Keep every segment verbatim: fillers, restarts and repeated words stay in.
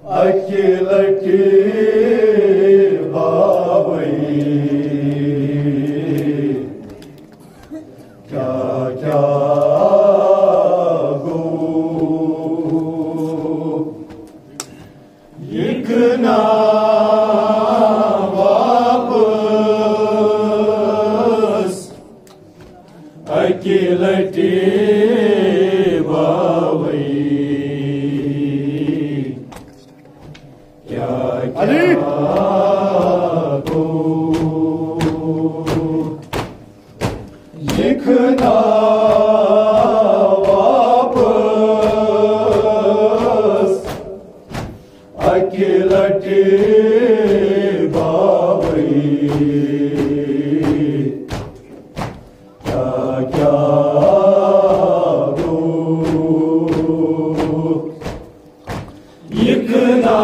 अखिलटी बावई क्या क्या गो इकना वापस अखिलटी अली लिखना वापस अकेलटे बावई क्या क्या दो लिखना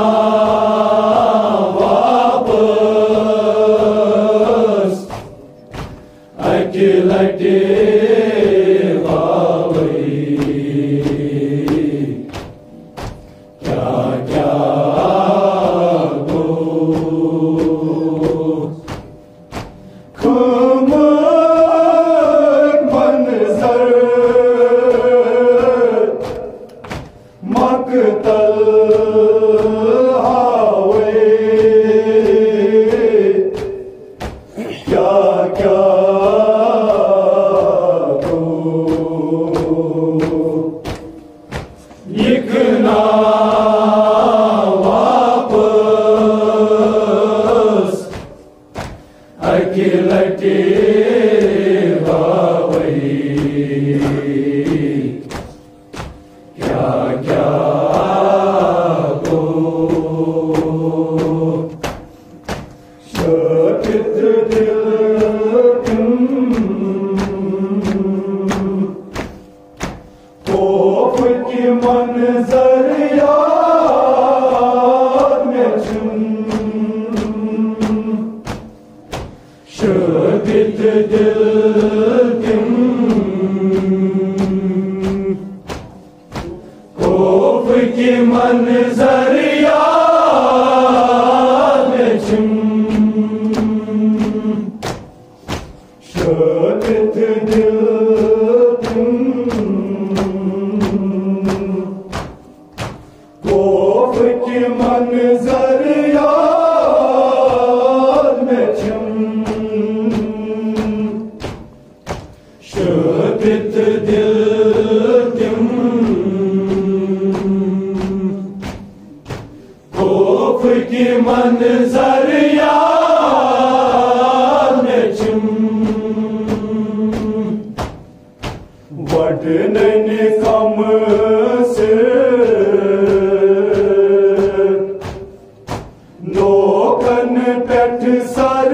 अकेलटे बावई क्या क्या गो खुमक मंजर मकतल हावे क्या क्या लिखना वापस अकेलटे बावई क्या क्या गो शकित दिल खौफ की मंजर याद में चुन शकित दिल तुम खौफ की मंजर याद में चुन शकित दिल खौफ की मंजर याद में चुन शकित दिल तुम खौफ की मंजर याद में चुन वटने कम से नोकन पेट सर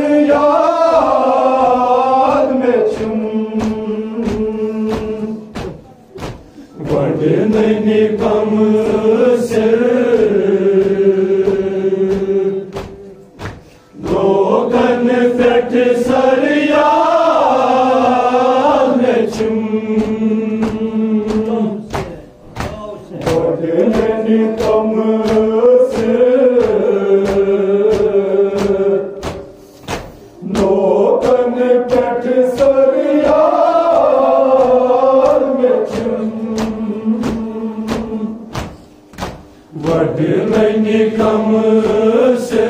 याद में चुन वटने कम से नोकन पेट सर याद में चुन वटने कम से नोकन पेट सर याद में चुन वटने कम से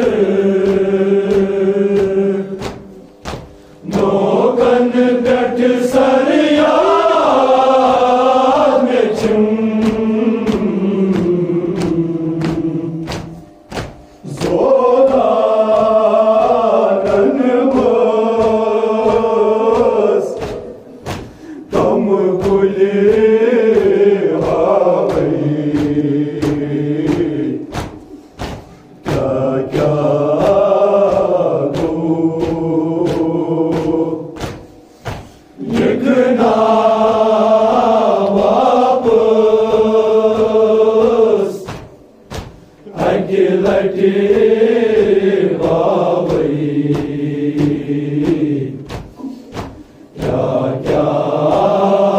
नोकन पेट सर याद में चुन जोदानन बस तम गुले हावई क्या क्या गो लिखना वापस अकेलटे बावई क्या क्या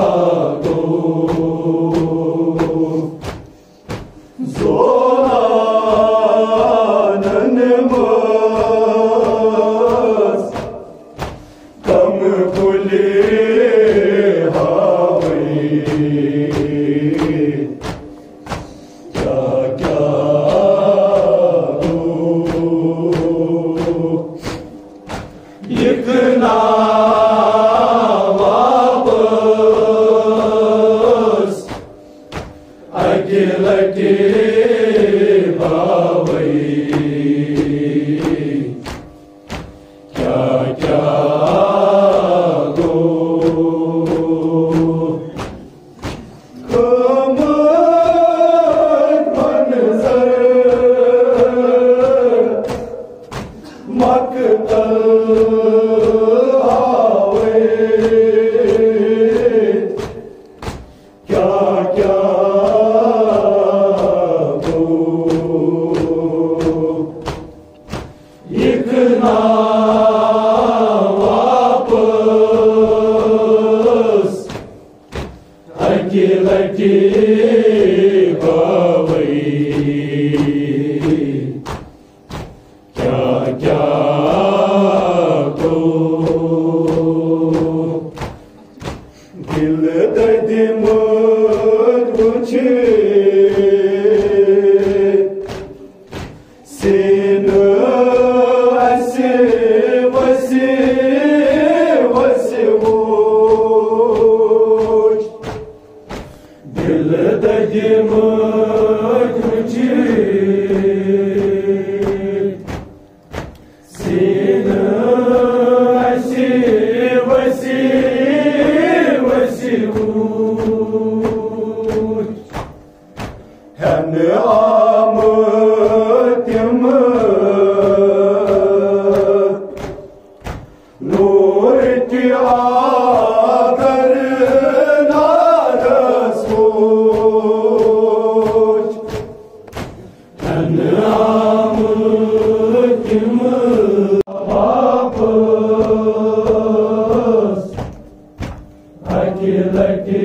गो जोरा क्या क्या को दिल दर्द मत पूछे सीना ऐसे वैसे वैसे वो दिल दर्द मत पूछे सीना ऐसे वैसे वैसे वो हन आमत्यम नूर की आकर नारसोच हन आमत्यम वापस अकेला के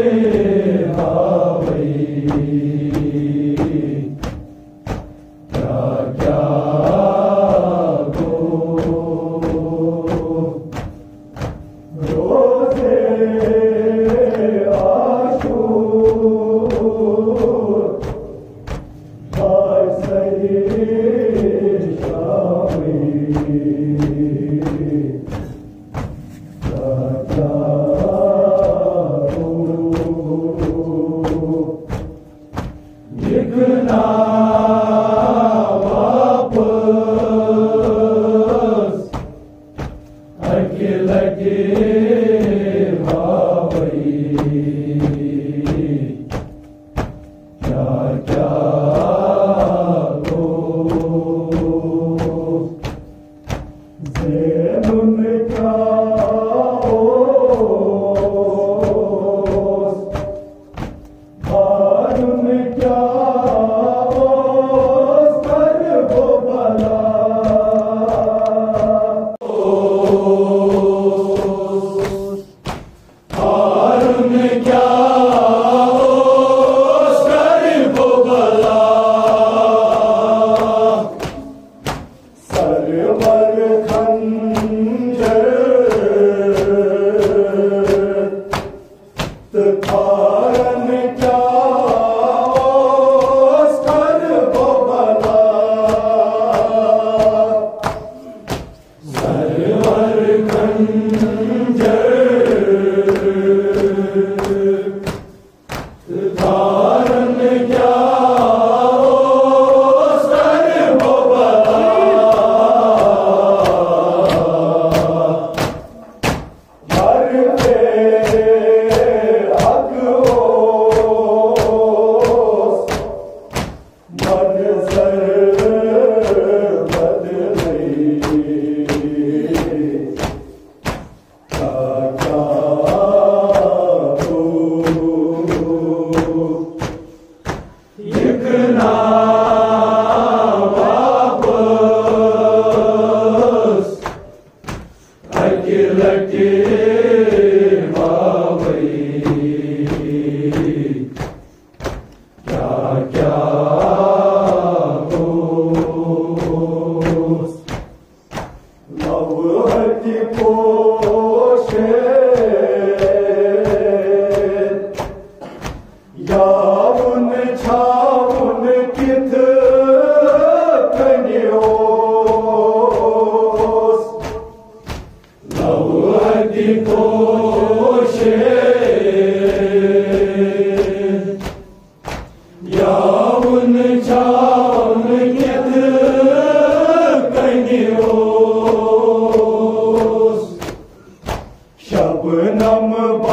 शबनम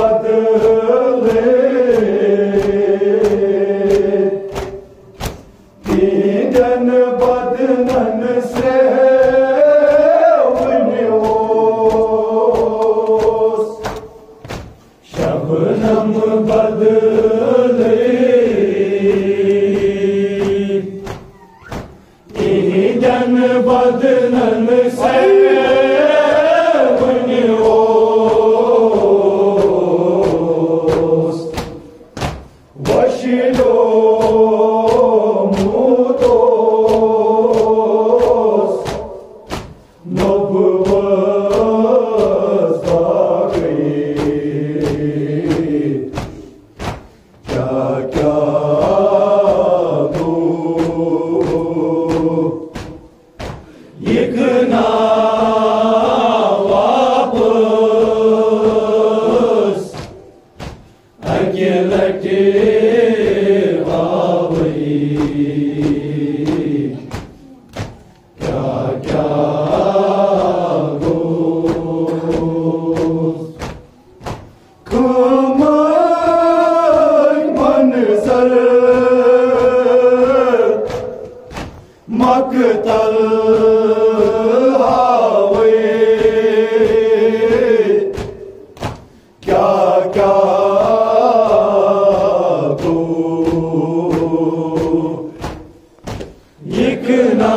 बदले तीजन बदनन से शबनम बदले तीजन बदनन से वशिलो मकतल हावे क्या क्या को एक ना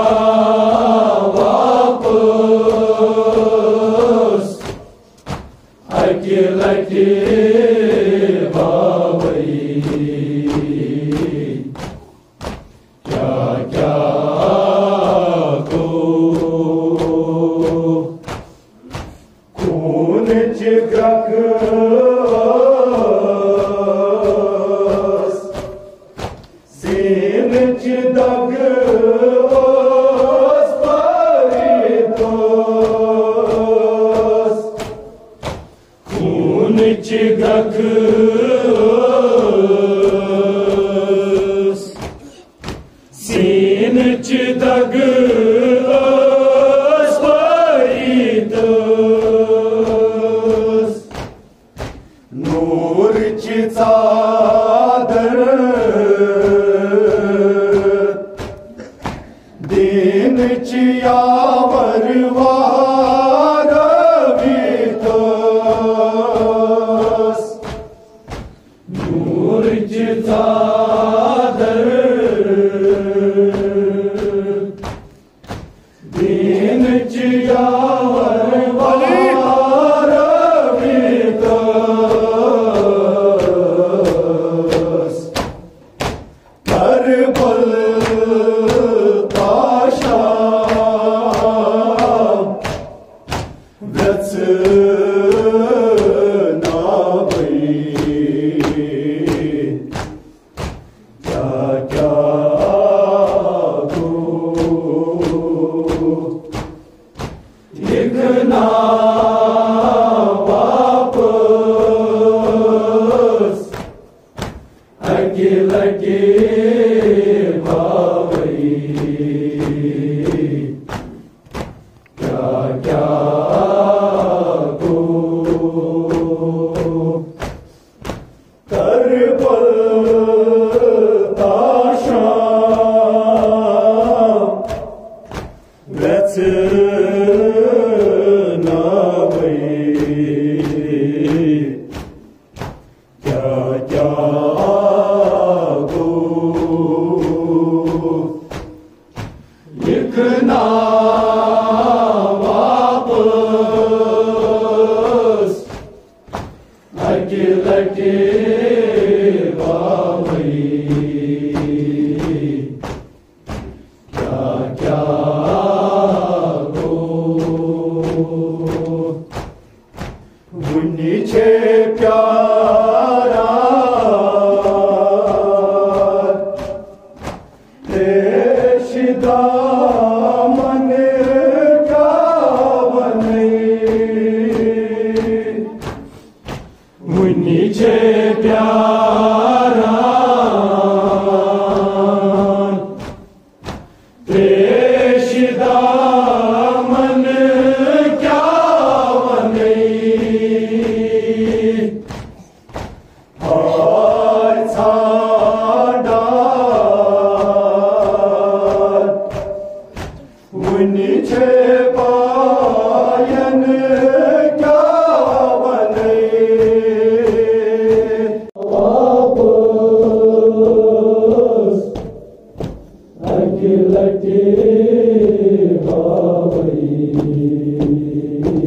वापस अकेला के Sin çıdag asfaritas Nur çiçadır Din çiyavar varavitas Nur çiçadır Din çiyavar varavitas Karbal taşa Vetsına Yıkına वापस अकेला के भावई क्या क्या को करबल ताशा Yıkına वापस अकेला के भावई क्या क्या को मुझे प्यारा देशदा मुझे प्यारा देशदा मन क्या बने हाय साडा मुझे पायन क्या बने अकेला के भावई